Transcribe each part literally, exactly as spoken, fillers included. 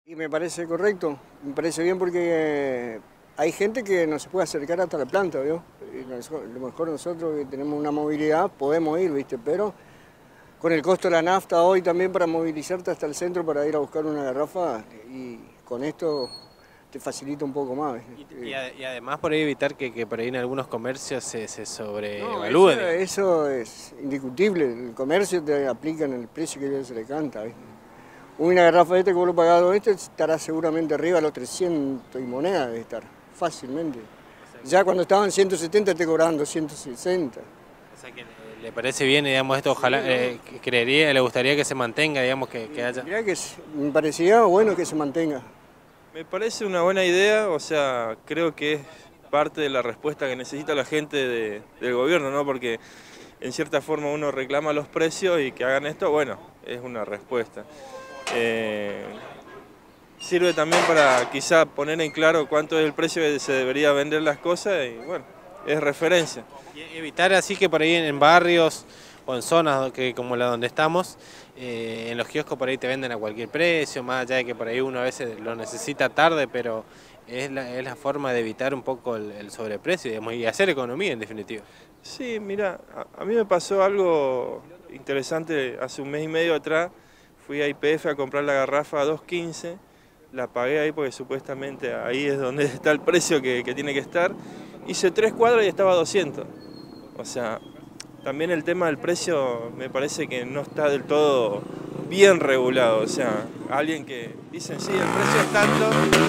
Y me parece correcto, me parece bien porque hay gente que no se puede acercar hasta la planta, ¿vio? Y a lo mejor nosotros que tenemos una movilidad podemos ir, ¿viste? Pero con el costo de la nafta hoy también para movilizarte hasta el centro para ir a buscar una garrafa y con esto te facilita un poco más. Y, y, y además por ahí evitar que, que por ahí en algunos comercios se, se No, sobreevalúe. eso, eso es indiscutible, el comercio te aplica en el precio que a ellos se le canta, ¿viste? Una garrafa de este que vos lo pagado este estará seguramente arriba de los trescientos y moneda debe estar, fácilmente. Ya cuando estaban ciento setenta te cobraban doscientos sesenta. O sea que le parece bien, digamos, esto ojalá, eh, creería, le gustaría que se mantenga, digamos, que, que haya... Mirá que me parecía bueno que se mantenga. Me parece una buena idea, o sea, creo que es parte de la respuesta que necesita la gente de, del gobierno, ¿no? Porque en cierta forma uno reclama los precios y que hagan esto, bueno, es una respuesta. Eh, sirve también para quizá poner en claro cuánto es el precio que se debería vender las cosas y bueno, es referencia. Y evitar así que por ahí en barrios o en zonas que, como la donde estamos, eh, en los kioscos por ahí te venden a cualquier precio, más allá de que por ahí uno a veces lo necesita tarde, pero es la, es la forma de evitar un poco el, el sobreprecio, digamos, y hacer economía en definitiva. Sí, mira, a, a mí me pasó algo interesante hace un mes y medio atrás. Fui a Y P F a comprar la garrafa a dos quince, la pagué ahí porque supuestamente ahí es donde está el precio que, que tiene que estar. Hice tres cuadras y estaba a doscientos. O sea, también el tema del precio me parece que no está del todo bien regulado. O sea, alguien que dicen sí, el precio es tanto,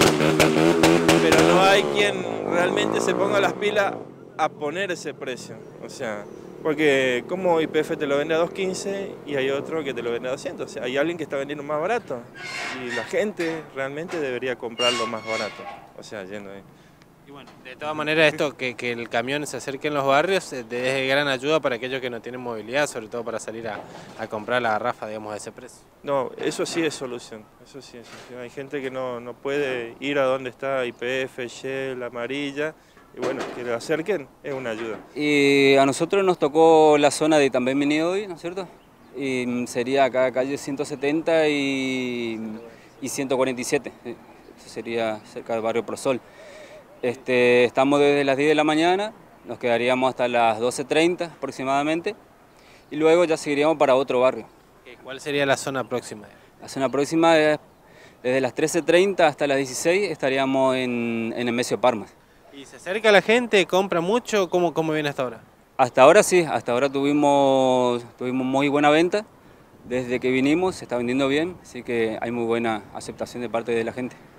pero no hay quien realmente se ponga las pilas a poner ese precio. O sea, porque como Y P F te lo vende a dos quince y hay otro que te lo vende a doscientos. O sea, hay alguien que está vendiendo más barato y la gente realmente debería comprarlo más barato. O sea, yendo ahí. Y bueno, de todas maneras esto, que, que el camión se acerque en los barrios, es de gran ayuda para aquellos que no tienen movilidad, sobre todo para salir a, a comprar la garrafa, digamos, a ese precio. No, eso sí es solución, eso sí es solución. Hay gente que no, no puede ir a donde está Y P F, Shell, Amarilla. Y bueno, que le acerquen es una ayuda. Y a nosotros nos tocó la zona de también venido hoy, ¿no es cierto? Y sería acá calle ciento setenta y, y ciento cuarenta y siete, eso sería cerca del barrio Prosol. Este, estamos desde las diez de la mañana, nos quedaríamos hasta las doce treinta aproximadamente, y luego ya seguiríamos para otro barrio. ¿Cuál sería la zona próxima? La zona próxima es desde las trece treinta hasta las dieciséis, estaríamos en, en Nemesio Parmas. ¿Y se acerca la gente, compra mucho? ¿Cómo, cómo viene hasta ahora? Hasta ahora sí, hasta ahora tuvimos, tuvimos muy buena venta. Desde que vinimos se está vendiendo bien, así que hay muy buena aceptación de parte de la gente.